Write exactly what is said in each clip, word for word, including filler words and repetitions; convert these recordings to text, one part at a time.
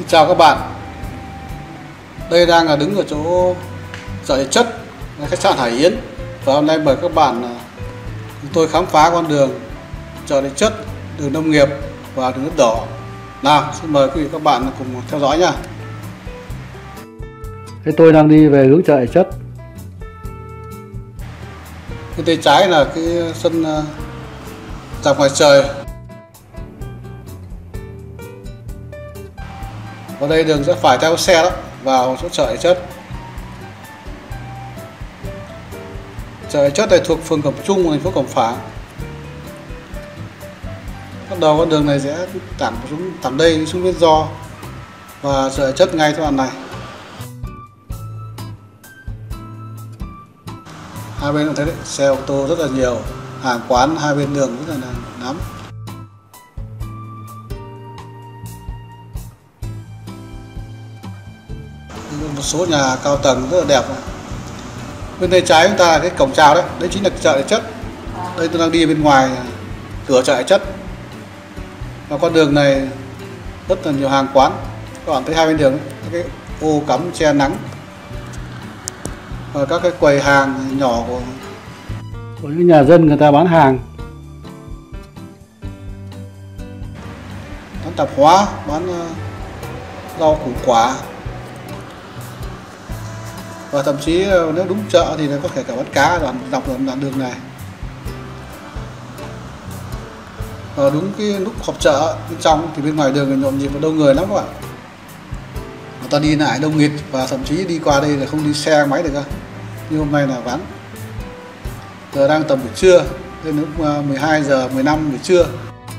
Chào các bạn. Đây đang là đứng ở chỗ chợ Địa Chất, khách sạn Hải Yến, và hôm nay mời các bạn chúng tôi khám phá con đường chợ Địa Chất, đường nông nghiệp và đường đất đỏ. Nào, xin mời quý vị các bạn cùng theo dõi nha. Thế tôi đang đi về hướng chợ Địa Chất. Bên tay trái là cái sân dọc ngoài trời. Và đây đường sẽ phải theo xe đó vào chỗ chợ Địa Chất. Chợ Địa Chất này thuộc phường Cẩm Trung, thành phố Cẩm Phả. Bắt đầu con đường này sẽ thẳng xuống thẳng đây xuống Nguyên Do và chợ Địa Chất ngay chỗ đoạn này. Hai bên cũng thấy đấy, xe ô tô rất là nhiều, hàng quán hai bên đường rất là lắm. Một số nhà cao tầng rất là đẹp. Bên tay trái chúng ta là cái cổng chào đấy, đấy chính là chợ Địa Chất. Đây tôi đang đi bên ngoài cửa chợ Địa Chất. Và con đường này rất là nhiều hàng quán. Các bạn thấy hai bên đường các cái ô cắm che nắng và các cái quầy hàng nhỏ của, của những nhà dân người ta bán hàng, bán tạp hóa, bán uh, rau củ quả. Và thậm chí nếu đúng chợ thì có thể cả bán cá đoạn dọc đoạn đường này. Và đúng cái lúc họp chợ bên trong thì bên ngoài đường nhộn nhịp và đông người lắm các bạn. Người ta đi lại đông nghịt và thậm chí đi qua đây là không đi xe máy được cơ. Như hôm nay là vắng. Giờ đang tầm buổi trưa, đến lúc mười hai giờ mười lăm buổi trưa.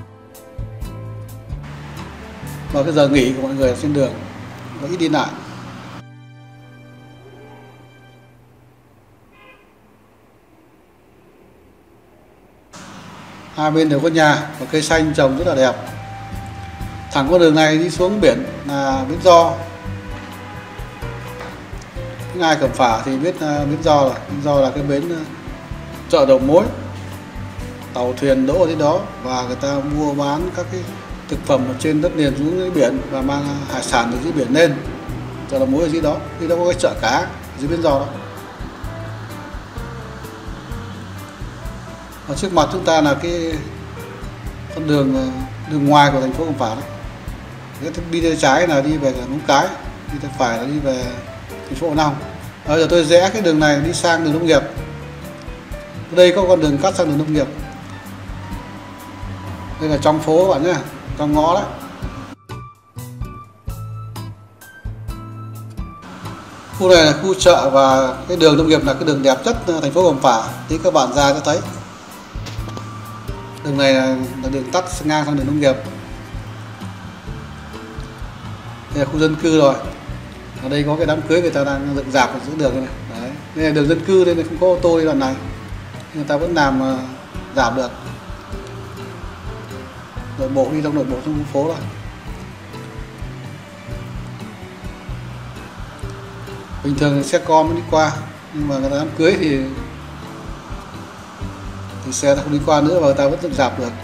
Và cái giờ nghỉ của mọi người trên đường và ít đi lại. Hai bên đều có nhà và cây xanh trồng rất là đẹp. Thẳng con đường này đi xuống biển là Bến Do. Những ai Cẩm Phả thì biết Bến Do rồi. Bến Do là cái bến chợ đầu mối, tàu thuyền đỗ ở dưới đó và người ta mua bán các cái thực phẩm ở trên đất liền xuống dưới biển và mang hải sản từ dưới biển lên. Chợ đầu mối ở dưới đó, dưới đó có cái chợ cá dưới Bến Do đó. Ở trước mặt chúng ta là cái con đường đường ngoài của thành phố Cẩm Phả đấy. Cái đi tay trái là đi về Móng Cái, đi tay phải là đi về thành phố Hạ Long. Bây giờ tôi rẽ cái đường này đi sang đường nông nghiệp. Ở đây có con đường cắt sang đường nông nghiệp. Đây là trong phố các bạn nhé, trong ngõ đấy. Khu này là khu chợ và cái đường nông nghiệp là cái đường đẹp nhất thành phố Cẩm Phả. Tí các bạn ra cho thấy. Đường này là, là đường tắt ngang sang đường nông nghiệp. Đây là khu dân cư rồi. Ở đây có cái đám cưới người ta đang dựng rạp ở giữa đường này. Đấy. Đây là đường dân cư nên không có ô tô đi đoạn này. Người ta vẫn làm uh, rạp được. Nội bộ đi trong nội bộ trong khu phố rồi. Bình thường xe con mới đi qua, nhưng mà người ta đám cưới thì thì xe ta không đi qua nữa và người ta vẫn dựng rạp được.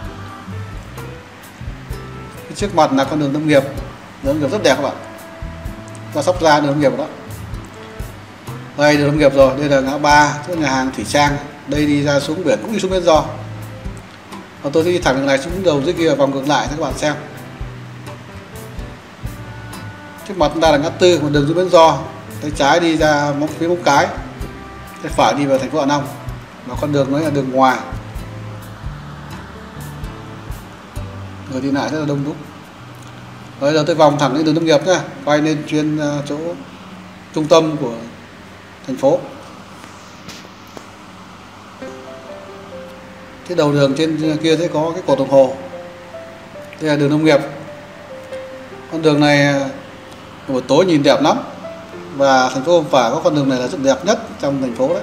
Cái trước mặt là con đường nông nghiệp, đường nông nghiệp rất đẹp các bạn. Ta sắp ra đường nông nghiệp đó. Đây đường nông nghiệp rồi, đây là ngã ba chỗ nhà hàng Thủy Trang. Đây đi ra xuống biển cũng đi xuống Bến Do. Và tôi đi thẳng đường này xuống đầu dưới kia vòng ngược lại cho các bạn xem. Trước mặt chúng ta là ngã tư một đường dưới Bến Do, tay trái đi ra phía Móng Cái, tay phải đi vào thành phố Hạ Long. Và con đường đó là đường ngoài, người đi lại rất là đông đúc. Bây giờ tôi vòng thẳng lên đường nông nghiệp nhá, quay lên chuyên chỗ trung tâm của thành phố. Cái đầu đường trên kia sẽ có cái cột đồng hồ. Đây là đường nông nghiệp. Con đường này buổi tối nhìn đẹp lắm. Và thành phố Cẩm Phả có con đường này là rất đẹp nhất trong thành phố đấy.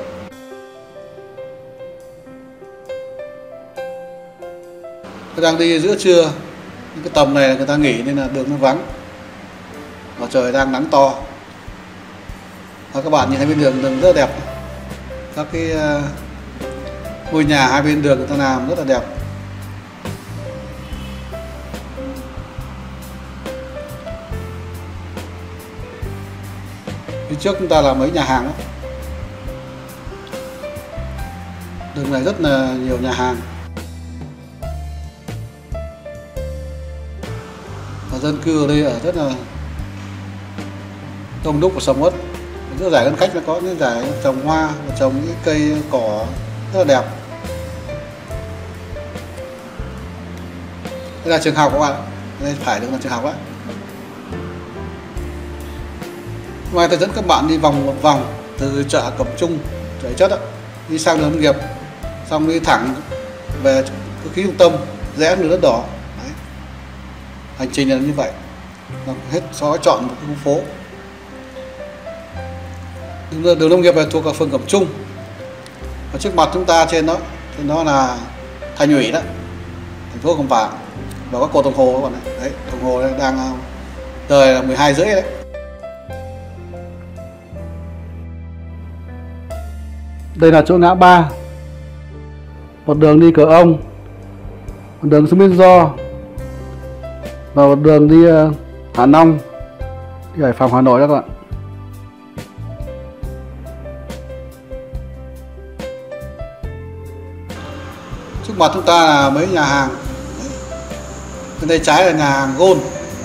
Tôi đang đi giữa trưa, cái tầm này người ta nghỉ nên là đường nó vắng và trời đang nắng to. Và các bạn nhìn thấy bên đường đường rất là đẹp. Các cái uh, ngôi nhà hai bên đường người ta làm rất là đẹp. Phía trước chúng ta là mấy nhà hàng đó. Đường này rất là nhiều nhà hàng và dân cư ở đây ở rất là đông đúc và sầm uất. Giữa dải Ngân Khách nó có những dải trồng hoa và trồng những cây cỏ rất là đẹp. Đây là trường học các bạn, đây phải được là trường học đấy. Ngoài tôi dẫn các bạn đi vòng một vòng từ chợ Cẩm Trung, chợ Chất đó, đi sang đường Nông Nghiệp, xong đi thẳng về cơ khí trung tâm, rẽ đường Đất Đỏ. Đấy. Hành trình là như vậy, nó hết xóa chọn một cái khu phố. Đường, đường Nông Nghiệp là thuộc ở phường Cẩm Trung, và trước mặt chúng ta trên đó thì nó là thành ủy đó, thành phố Cẩm Phả, và có cột đồng hồ các bạn này. Đấy, đồng hồ đang giờ là mười hai rưỡi đấy. Đây là chỗ ngã ba, một đường đi Cửa Ông, một đường xuống Biên Do, và một đường đi uh, Hà Nông, đi Hải Phòng, Hà Nội đó các bạn. Trước mặt chúng ta là mấy nhà hàng. Bên tay trái là nhà hàng Gold,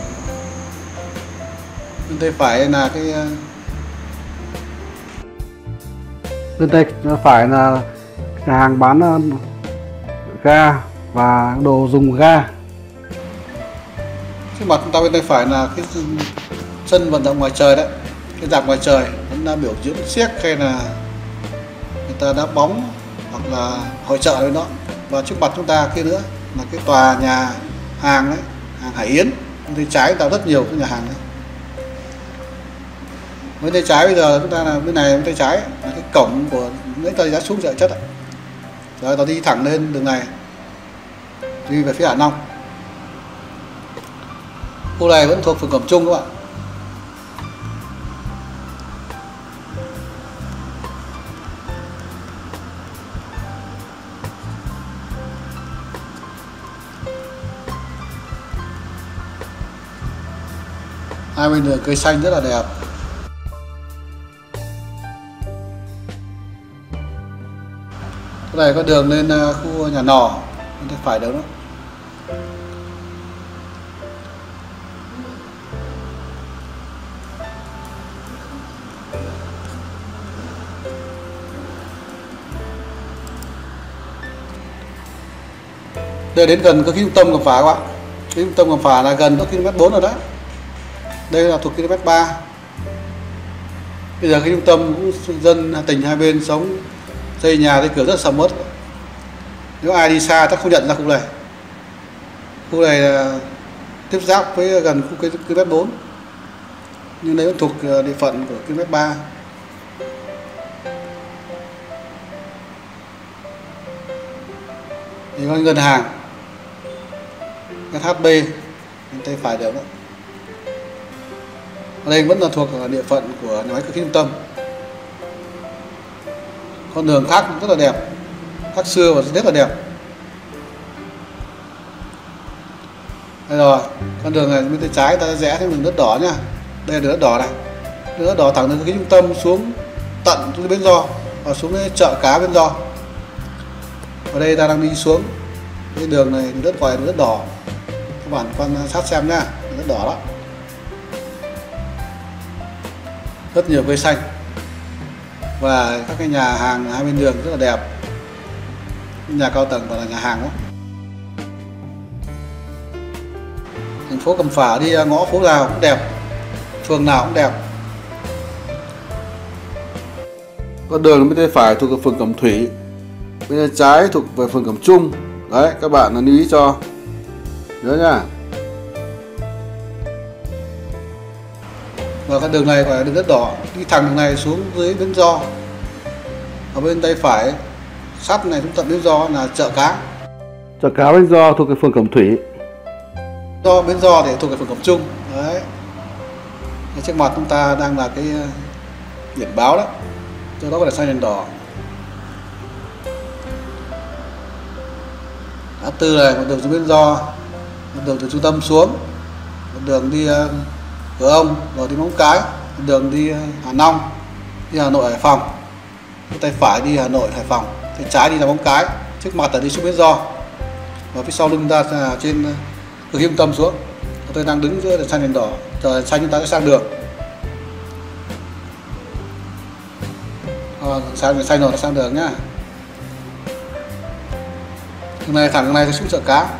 bên tay phải là cái bên tay phải là nhà hàng bán ga và đồ dùng ga. Trước mặt chúng ta bên tay phải là cái sân vận động ngoài trời đấy, cái dạp ngoài trời vẫn đang biểu diễn xiếc hay là người ta đá bóng hoặc là hội chợ đấy đó. Và trước mặt chúng ta kia nữa là cái tòa nhà hàng đấy, hàng Hải Yến. Bên tay trái tạo rất nhiều cái nhà hàng đấy. Bên tay trái bây giờ chúng ta là bên này, bên tay trái là cái cổng của những ta đã xuống chợ Chất đấy. Rồi ta đi thẳng lên đường này đi về phía Hà Nông. Khu này vẫn thuộc phường Cẩm Trung các bạn. Hai bên đường cây xanh rất là đẹp. Cái này có đường lên khu nhà nò, bên tay phải đâu đó. Đây đến gần cái trung tâm Cẩm Phả các bạn. Cái trung tâm Cẩm Phả là gần cái km bốn rồi đó. Đây là thuộc km ba. Bây giờ cái trung tâm cũng dân tỉnh hai bên sống xây nhà xây cửa rất sầm uất. Nếu ai đi xa chắc không nhận ra khu này. Khu này là tiếp giáp với gần khu km bốn, nhưng đấy cũng thuộc địa phận của km ba. Thì có ngân hàng ét hát bê bên tay phải đều đó. Ở đây vẫn là thuộc địa phận của nhà máy cơ khí trung tâm. Con đường khác rất là đẹp, khác xưa và rất là đẹp. Đây rồi, con đường này bên tay trái ta rẽ theo đường Đất Đỏ nhá. Đây là đường Đất Đỏ này, đường Đất Đỏ thẳng từ cái trung tâm xuống tận xuống Bến Do và xuống cái chợ cá Bến Do. Ở đây ta đang đi xuống cái đường này, đường đất gọi là đường Đất Đỏ. Các bạn quan sát xem nhá, đường Đất Đỏ đó. Rất nhiều cây xanh và các cái nhà hàng hai bên đường rất là đẹp, nhà cao tầng và là nhà hàng đó. Thành phố Cẩm Phả đi ngõ phố nào cũng đẹp, phường nào cũng đẹp. Con đường bên tay phải thuộc về phường Cẩm Thủy, bên tay trái thuộc về phường Cẩm Trung. Đấy, các bạn lưu ý cho nhớ nha. Và con đường này gọi là đường Đất Đỏ, đi thẳng đường này xuống dưới Bến Do. Ở bên tay phải sát này chúng tận Bến Do là chợ cá. Chợ cá Bến Do thuộc cái phường Cẩm Thủy. Do Bến Do thì thuộc cái phường Cẩm Trung. Đấy. Ở trước mặt chúng ta đang là cái biển báo đó, cho đó gọi là xanh đèn đỏ. Ngã tư này một đường xuống Bến Do, một đường từ trung tâm xuống, một đường đi uh, Cửa Ông rồi đi Móng Cái, đường đi Hà Nông, đi Hà Nội Hải Phòng. Tay phải đi Hà Nội Hải Phòng, tay trái đi là Móng Cái, trước mặt là đi xuống Bến Do, và phía sau lưng ta là trên cửa Trung Tâm xuống. Tôi đang đứng giữa đèn xanh đèn đỏ, chờ đèn xanh chúng ta sẽ sang đường. À, sang đèn xanh rồi, nó sang đường nhá. Đường này thẳng đường này xuống chợ cá.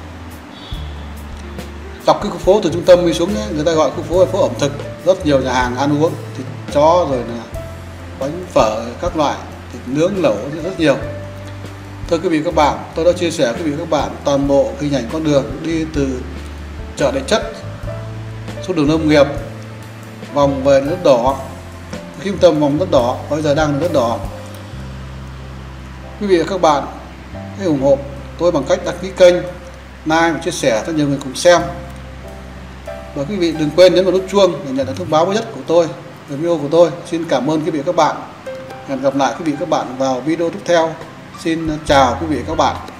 Dọc cái khu phố từ trung tâm đi xuống nhé, người ta gọi khu phố là phố ẩm thực, rất nhiều nhà hàng ăn uống, thịt chó rồi là bánh phở các loại, thịt nướng lẩu rất nhiều. Thưa quý vị các bạn, tôi đã chia sẻ quý vị các bạn toàn bộ hình ảnh con đường đi từ chợ Địa Chất xuống đường nông nghiệp, vòng về đất đỏ, trung tâm vòng đất đỏ, bây giờ đang là đất đỏ. Quý vị và các bạn hãy ủng hộ tôi bằng cách đăng ký kênh, like và chia sẻ cho nhiều người cùng xem. Và quý vị đừng quên nhấn vào nút chuông để nhận được thông báo mới nhất của tôi về video của tôi. Xin cảm ơn quý vị và các bạn. Hẹn gặp lại quý vị và các bạn vào video tiếp theo. Xin chào quý vị và các bạn.